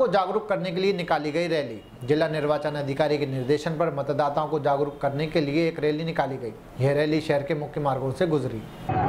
जागरूक करने के लिए निकाली गई रैली। जिला निर्वाचन अधिकारी के निर्देशन पर मतदाताओं को जागरूक करने के लिए एक रैली निकाली गई। यह रैली शहर के मुख्य मार्गों से गुजरी।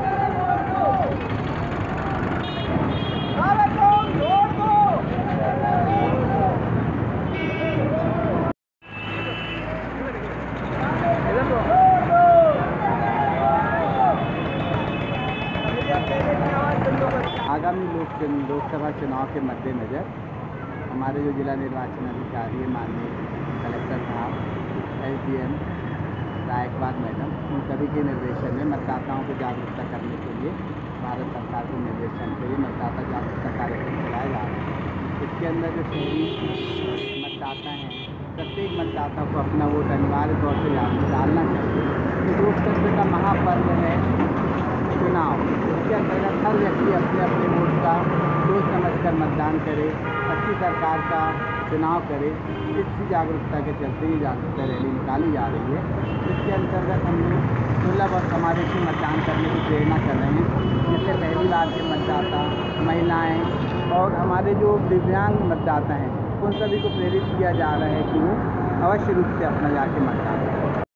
आगामी लोकसभा चुनाव के मद्देनज़र हमारे जो जिला निर्वाचन अधिकारी है, माननीय कलेक्टर साहब, SDM गायकवाड़ मैडम, उन सभी के निर्देशन में मतदाताओं को जागरूकता करने के लिए भारत सरकार के निर्देशन पे ये मतदाता जागरूकता कार्यक्रम चलाया जा रहा है। इसके अंदर जो शहरी मतदाता हैं, प्रत्येक मतदाता को अपना वोट अनिवार्य तौर से डालना चाहिए। तो लोकतंत्र का महापर्व है चुनाव। इसके अंतर्गत हर व्यक्ति अपने अपने वोट का सोच समझकर मतदान करे, अच्छी सरकार का चुनाव करे। इसी जागरूकता के चलते ये जागरूकता रैली निकाली जा रही है। इसके अंतर्गत हमने सुलभ और समावेशी मतदान करने की प्रेरणा कर रहे हैं, जिससे पहली बार के मतदाता, महिलाएं और हमारे जो दिव्यांग मतदाता हैं, उन सभी को प्रेरित किया जा रहा है कि वो अवश्य रूप से अपना जाके मतदान करें।